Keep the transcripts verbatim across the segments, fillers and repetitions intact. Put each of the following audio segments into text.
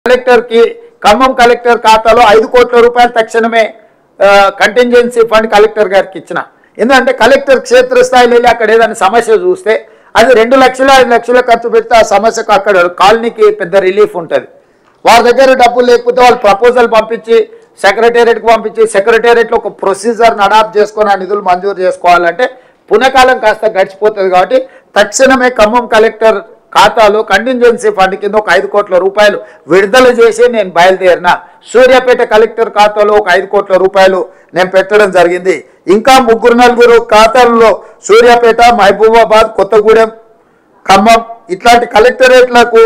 Collector కి Khammam collector ఖాతాలో ఐదు కోట్ల రూపాయలు తక్షణమే కంటింజెన్సీ ఫండ్ కలెక్టర్ గారికి ఇచ్చిన. ఎందుకంటే కలెక్టర్ క్షేత్రస్థాయిలో వెళ్ళి అక్కడ ఏదైనా సమస్య చూస్తే అది రెండు లక్షలు ఐదు లక్షలు ఖర్చు పెడితే ఆ సమస్యకు అక్కడ కాలనీకి పెద్ద రిలీఫ్ ఉంటుంది. వారి దగ్గర డబ్బులు లేకపోతే వాళ్ళు ప్రపోజల్ పంపించి సెక్రటేరియట్కి పంపించి సెక్రటేరియట్లో ఒక ప్రొసీజర్ని అడాప్ట్ చేసుకొని ఆ నిధులు మంజూరు చేసుకోవాలంటే పునకాలం కాస్త గడిచిపోతుంది. కాబట్టి తక్షణమే ఖమ్మం కలెక్టర్ ఖాతాలో కంటింజెన్సీ ఫండ్ కింద ఒక ఐదు కోట్ల రూపాయలు విడుదల చేసి నేను బయలుదేరిన. సూర్యాపేట కలెక్టర్ ఖాతాలో ఒక ఐదు కోట్ల రూపాయలు నేను పెట్టడం జరిగింది. ఇంకా ముగ్గురు నలుగురు ఖాతాల్లో సూర్యాపేట, మహబూబాబాద్, కొత్తగూడెం, ఖమ్మం ఇట్లాంటి కలెక్టరేట్లకు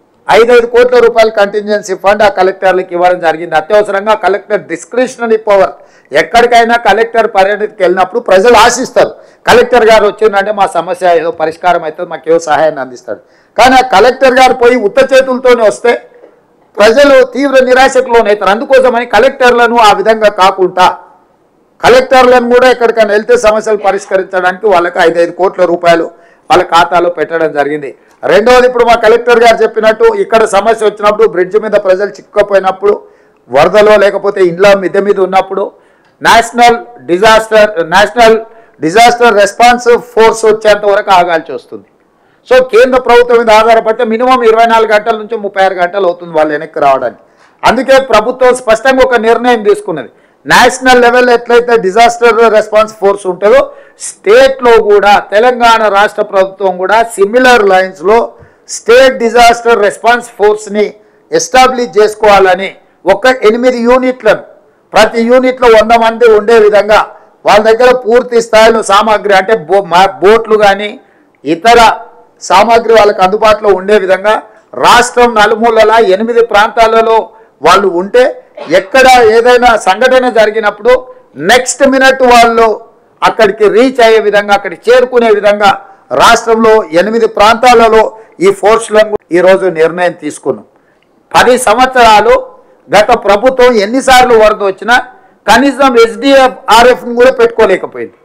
ఐదైదు కోట్ల రూపాయల కంటింజెన్సీ ఫండ్ ఆ కలెక్టర్లకు ఇవ్వడం జరిగింది. అత్యవసరంగా కలెక్టర్ డిస్క్రిషనరీ పవర్. ఎక్కడికైనా కలెక్టర్ పర్యటనకి వెళ్ళినప్పుడు ప్రజలు ఆశిస్తారు కలెక్టర్ గారు వచ్చిందంటే మా సమస్య ఏదో పరిష్కారం అవుతుంది, మాకు ఏదో సహాయాన్ని అందిస్తాడు. కానీ ఆ కలెక్టర్ గారు పోయి ఉత్త చేతులతోనే వస్తే ప్రజలు తీవ్ర నిరాశకు లోనవుతారు. అందుకోసమని కలెక్టర్లను ఆ విధంగా కాకుండా కలెక్టర్లను కూడా ఎక్కడికైనా వెళ్తే సమస్యలు పరిష్కరించడానికి వాళ్ళకి ఐదైదు కోట్ల రూపాయలు వాళ్ళ ఖాతాలో పెట్టడం జరిగింది. రెండవది, ఇప్పుడు మా కలెక్టర్ గారు చెప్పినట్టు ఇక్కడ సమస్య వచ్చినప్పుడు బ్రిడ్జ్ మీద ప్రజలు చిక్కుపోయినప్పుడు, వరదలో లేకపోతే ఇండ్ల మిద్దె మీద ఉన్నప్పుడు national disaster national disaster response force వచ్చేంత వరకు ఆగాల్సి వస్తుంది. సో కేంద్ర ప్రభుత్వం మీద ఆధారపడితే మినిమం ఇరవై నాలుగు గంటల నుంచి ముప్పై ఆరు గంటలు అవుతుంది వాళ్ళు వెనక్కి రావడానికి. అందుకే ప్రభుత్వం స్పష్టంగా ఒక నిర్ణయం తీసుకున్నది. నేషనల్ లెవెల్ ఎట్లయితే డిజాస్టర్ రెస్పాన్స్ ఫోర్స్ ఉంటుందో స్టేట్లో కూడా తెలంగాణ రాష్ట్ర ప్రభుత్వం కూడా సిమిలర్ లైన్స్లో స్టేట్ డిజాస్టర్ రెస్పాన్స్ ఫోర్స్ని ఎస్టాబ్లిష్ చేసుకోవాలని ఒక ఎనిమిది యూనిట్లను ప్రతి యూనిట్లో వంద మంది ఉండే విధంగా వాళ్ళ దగ్గర పూర్తి స్థాయిలో సామాగ్రి అంటే బో బోట్లు కానీ ఇతర సామాగ్రి వాళ్ళకి అందుబాటులో ఉండే విధంగా రాష్ట్రం నలుమూలల ఎనిమిది ప్రాంతాలలో వాళ్ళు ఉంటే ఎక్కడ ఏదైనా సంఘటన జరిగినప్పుడు నెక్స్ట్ మినిట్ వాళ్ళు అక్కడికి రీచ్ అయ్యే విధంగా అక్కడికి చేరుకునే విధంగా రాష్ట్రంలో ఎనిమిది ప్రాంతాలలో ఈ ఫోర్స్లను ఈరోజు నిర్ణయం తీసుకున్నాం. పది సంవత్సరాలు గత ప్రభుత్వం ఎన్నిసార్లు వరద వచ్చినా కనీసం ఎస్డిఎఫ్ ఆర్ఎఫ్ని కూడా పెట్టుకోలేకపోయింది.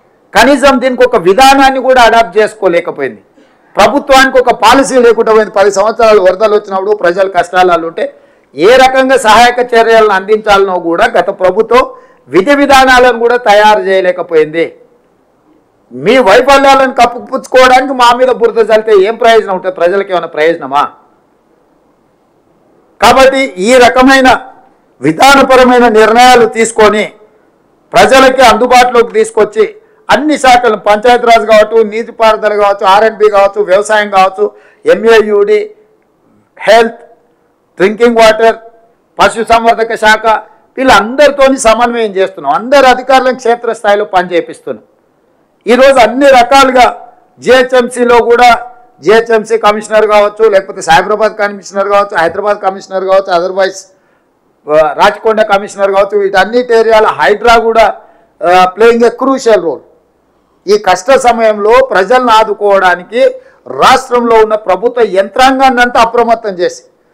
కనీసం దీనికి ఒక విధానాన్ని కూడా అడాప్ట్ చేసుకోలేకపోయింది. ప్రభుత్వానికి ఒక పాలసీ లేకుండా పోయింది. పది సంవత్సరాలు వరదలు వచ్చినప్పుడు ప్రజలు కష్టాలు ఉంటే ఏ రకంగా సహాయక చర్యలను అందించాలనో కూడా గత ప్రభుత్వం విధి విధానాలను కూడా తయారు చేయలేకపోయింది. మీ వైఫల్యాలను కప్పుపుచ్చుకోవడానికి మా మీద బురద చల్లితే ఏం ప్రయోజనం ఉంటుంది? ప్రజలకు ఏమైనా ప్రయోజనమా? కాబట్టి ఈ రకమైన విధానపరమైన నిర్ణయాలు తీసుకొని ప్రజలకి అందుబాటులోకి తీసుకొచ్చి అన్ని శాఖలు పంచాయతీరాజ్ కావచ్చు, నీటిపారుదల కావచ్చు, ఆర్ అండ్ బి కావచ్చు, వ్యవసాయం కావచ్చు, ఎంఏయుడి, హెల్త్, డ్రింకింగ్ వాటర్, పశుసంవర్ధక శాఖ వీళ్ళందరితో సమన్వయం చేస్తున్నాం. అందరు అధికారులను క్షేత్రస్థాయిలో పనిచేపిస్తున్నాం. ఈరోజు అన్ని రకాలుగా జిహెచ్ఎంసీలో కూడా జిహెచ్ఎంసీ కమిషనర్ కావచ్చు, లేకపోతే సైబరాబాద్ కమిషనర్ కావచ్చు, హైదరాబాద్ కమిషనర్ కావచ్చు, అదర్వైజ్ రాచకొండ కమిషనర్ కావచ్చు, వీటన్నిటి ఏరియాల హైడ్రా కూడా ప్లేయింగ్ ఏ క్రూషియల్ రోల్. ఈ కష్ట సమయంలో ప్రజలను ఆదుకోవడానికి రాష్ట్రంలో ఉన్న ప్రభుత్వ యంత్రాంగాన్ని అంతా అప్రమత్తం చేసి